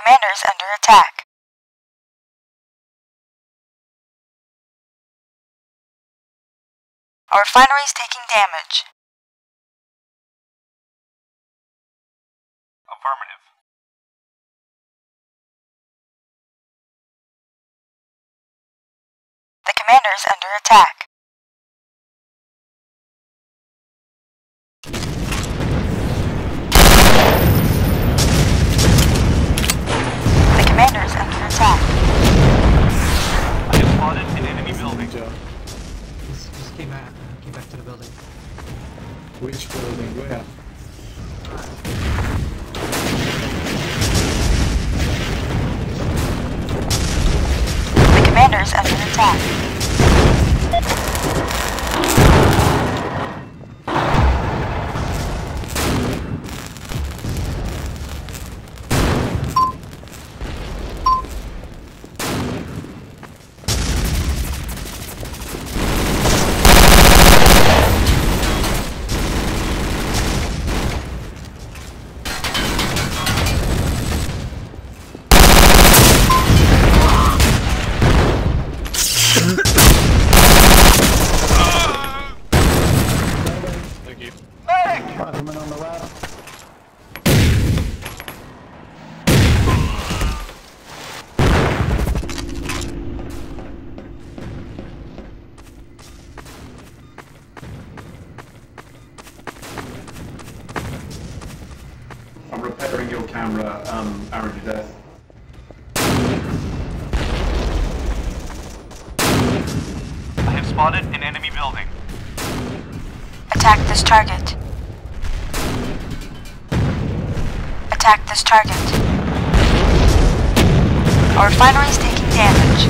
commander's under attack. Our refinery's taking damage. Affirmative. The commander's under attack. The commander's under attack. I have spotted an enemy building. Just came back to the building. Which building? Where? The commander's under attack. Thank you. Fireman on the ladder. I'm repairing your camera, Aaron to death. I have spotted an enemy building. Attack this target. Attack this target. Our refinery's taking damage.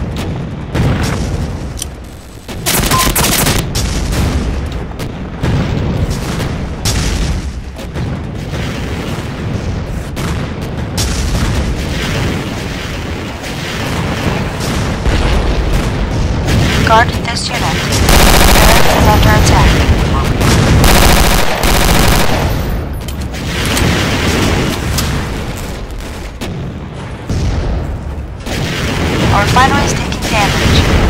Guard this unit. Turret is under attack. Our refinery is taking damage.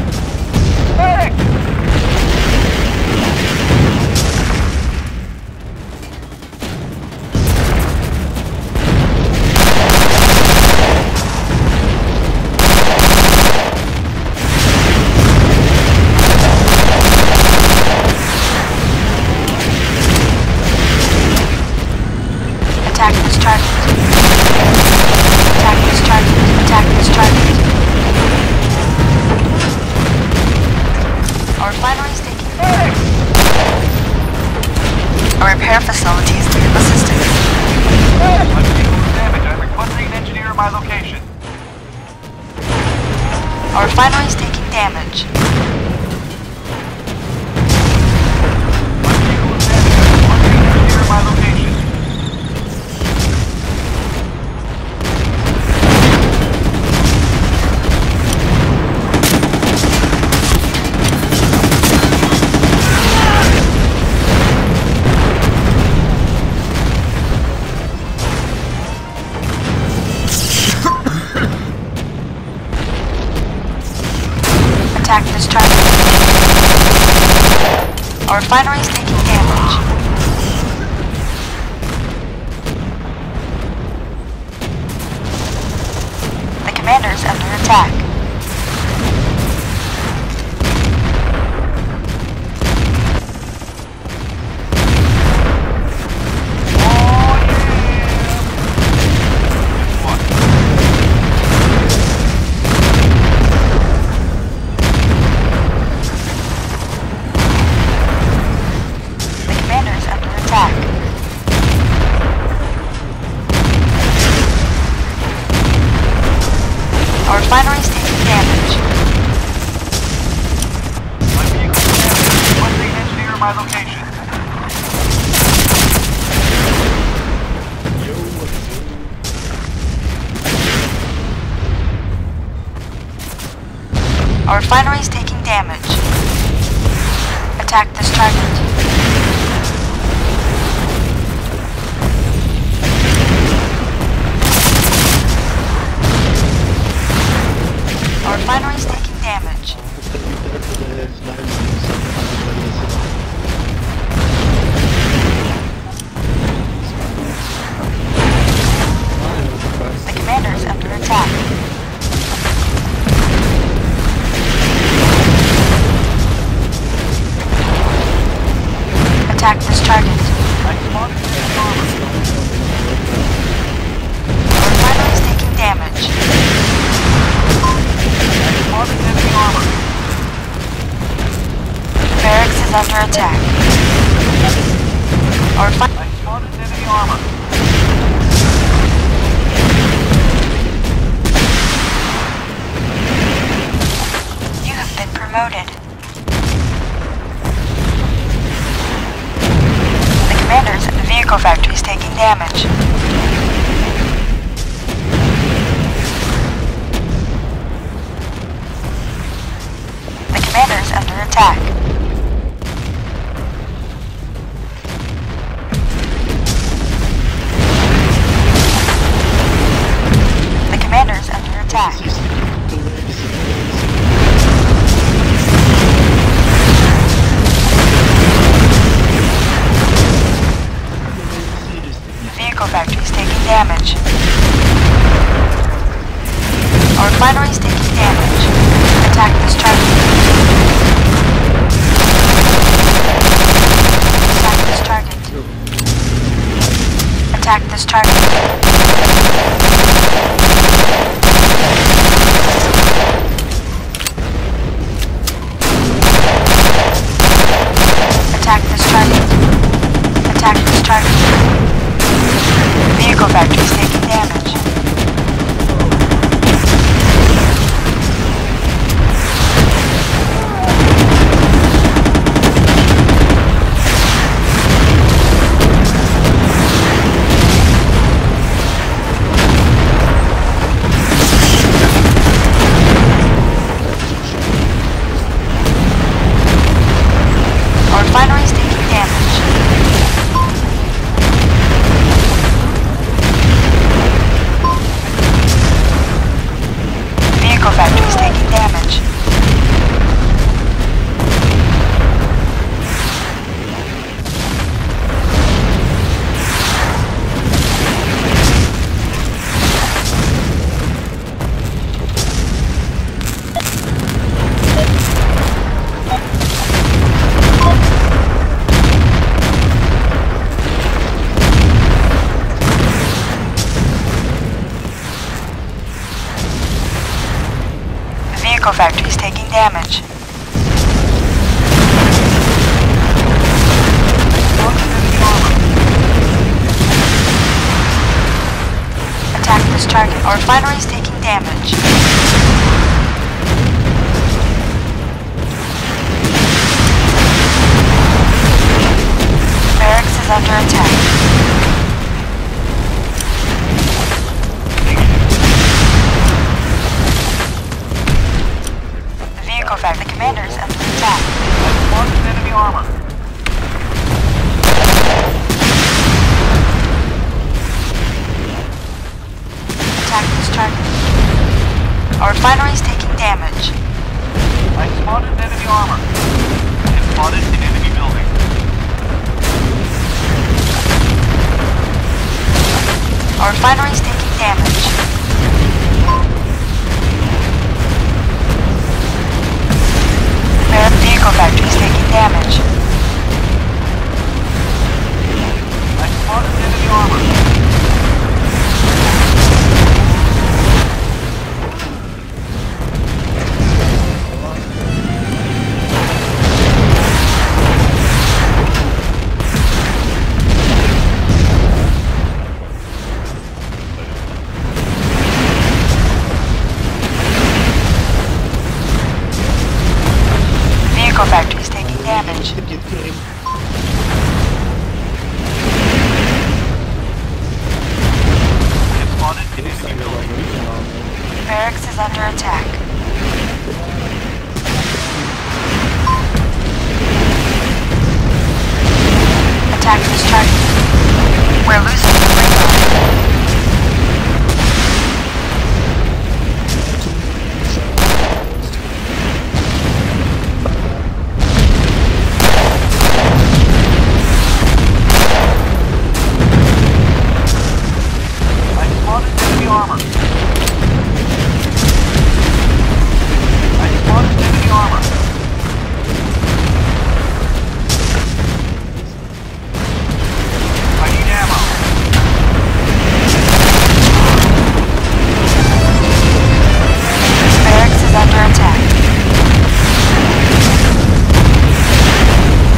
Attack this target. Attack this target. Attack this target. Our refinery is taking damage. Our repair facilities need assistance. I'm taking damage. I'm requesting an engineer at my location. Our refinery is taking damage. I'm taking damage. I'm requesting an engineer at my location. Attack this target. Our refinery is taking damage. The commander is under attack. The commander is under attack. Our refinery is taking damage. My vehicle is damaged. Requesting an engineer at my location. Our refinery is taking damage. Attack this target. under attack. Our I spotted enemy armor. You have been promoted. The commanders at the vehicle factory is taking damage. The commander is under attack. The commander is under attack. The vehicle factory is taking damage. Our refinery is taking damage. Attack this target. Attack this target. Attack this target. Attack this target. Attack this target. Vehicle factory is taking damage. Our refinery is taking damage. Vehicle factory is taking damage. The vehicle factory is taking damage. Attack this target. Our refinery is taking damage. Barracks is under attack. The vehicle factory commander is under attack. I spotted enemy armor. Attack this target. Our refinery is taking damage. I spotted enemy armor. I spotted an enemy building. Our refinery is taking damage. The vehicle factory is taking damage. I spotted enemy armor. Vehicle factory is taking damage. I have spotted an enemy building. Barracks is under attack. Attack this target. We're losing the lead. I spotted enemy armor. I spotted enemy armor. I need ammo. Barracks is under attack.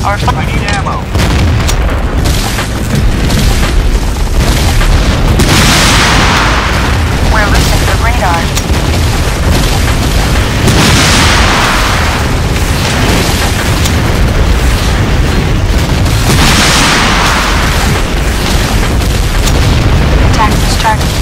I need ammo. We're losing the radar. Attack this target.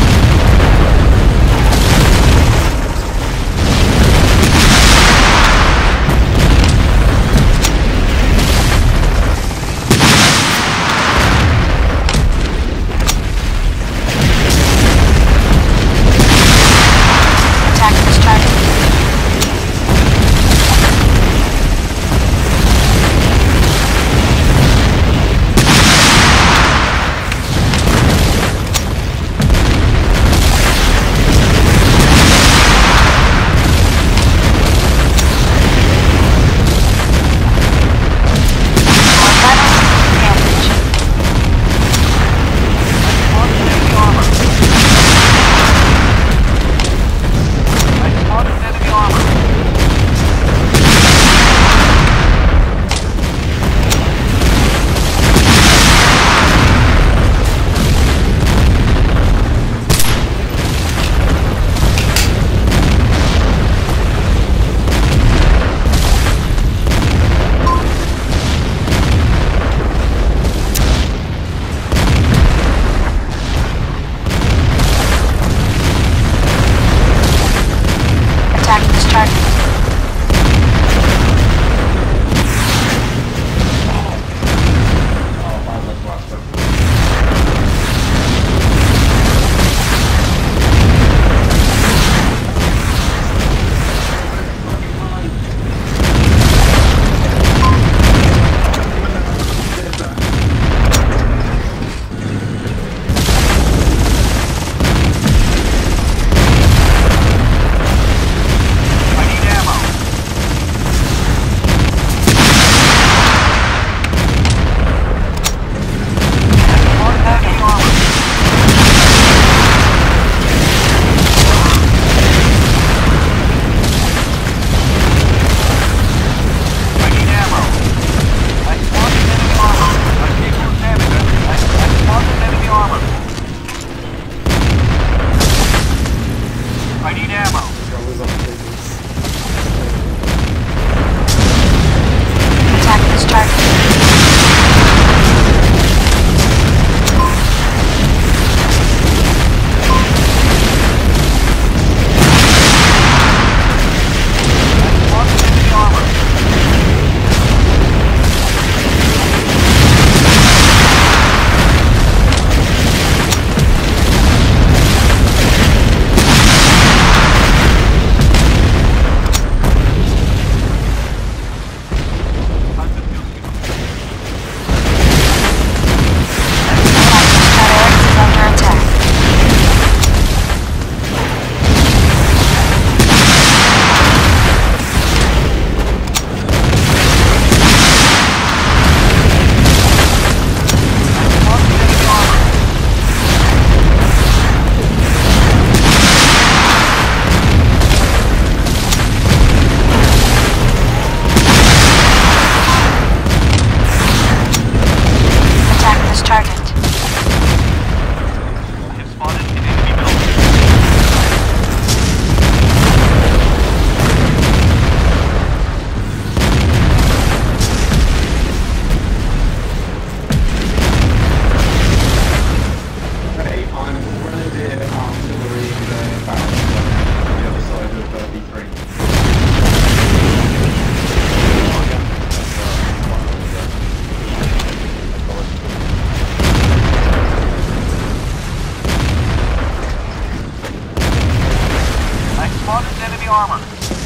armor.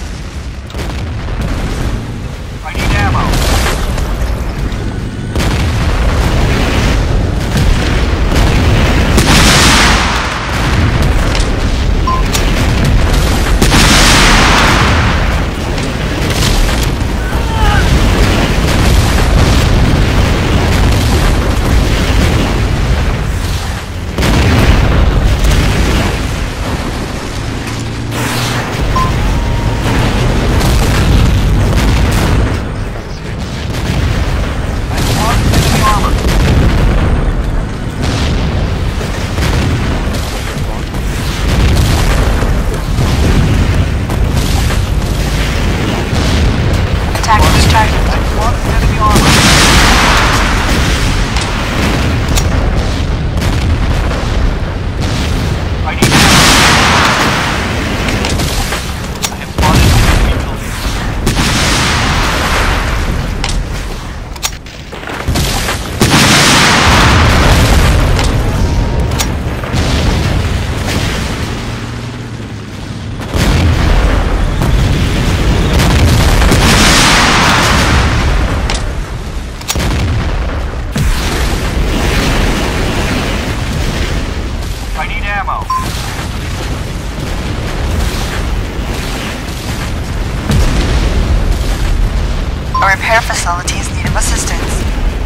I need ammo. ammo. Our repair facility is in need of assistance.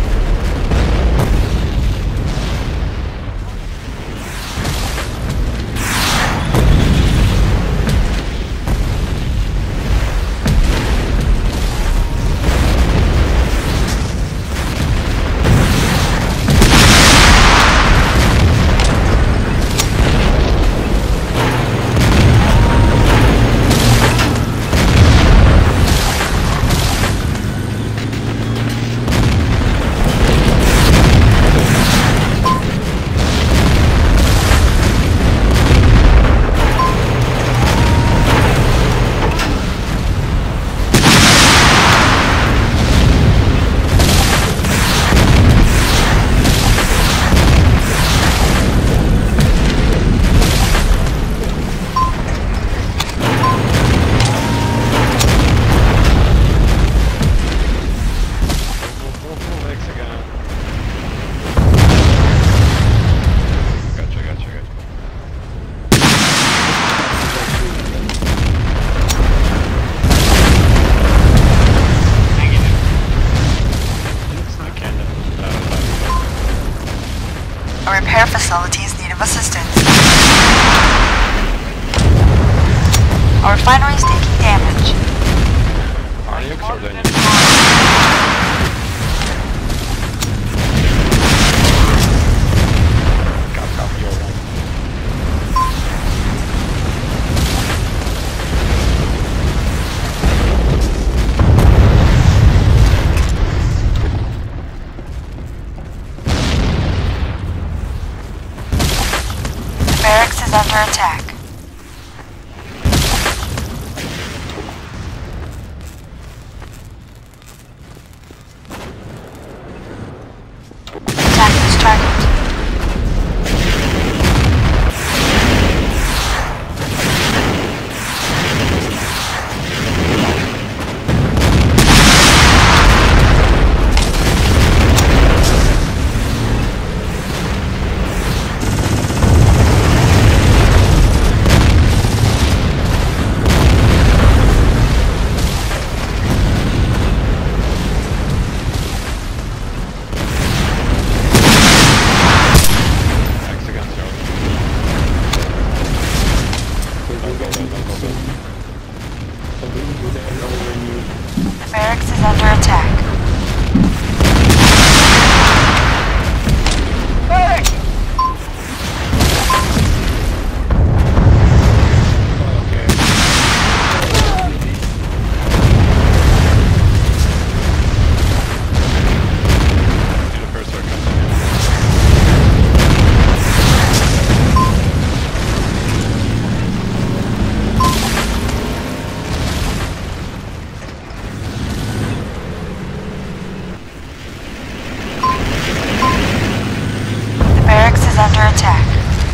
Our repair facility is in need of assistance. Our refinery is taking damage. The barracks is under attack. Attack this target. The barracks is under attack. The barracks is under attack.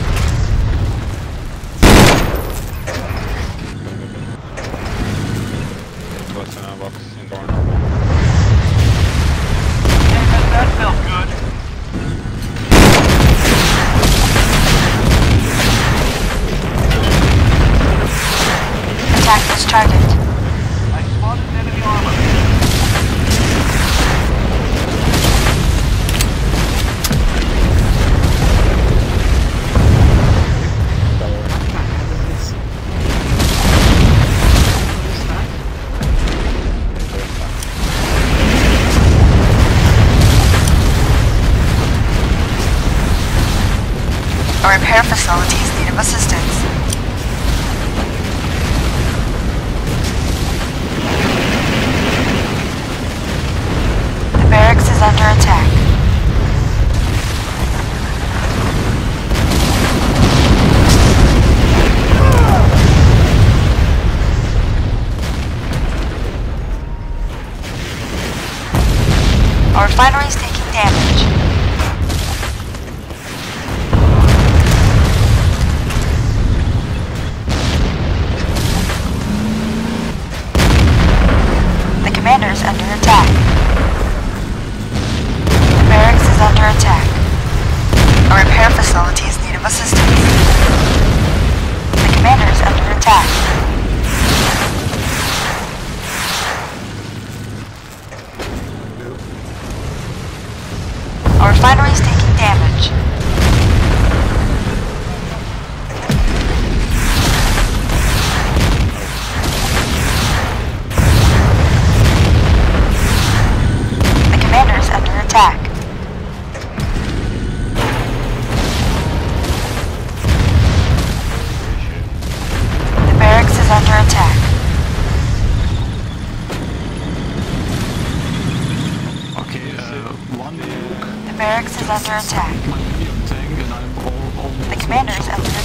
That felt good. Attack this target. I spotted enemy armor. Our repair facility is in need of assistance. The barracks is under attack. Our refinery is taking damage.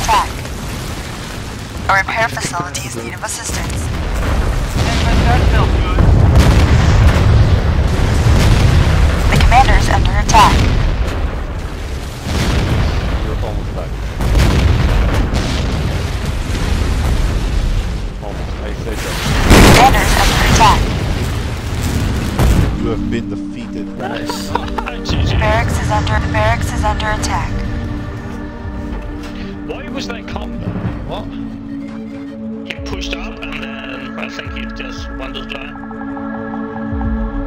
attack. A repair facility is in need of assistance. That felt good. The commander is under attack. You're almost back. Almost. I say so. The commander is under attack. You have been defeated. Nice. The barracks is under attack. Why was that combat? What? He pushed up and then I think he just went to die.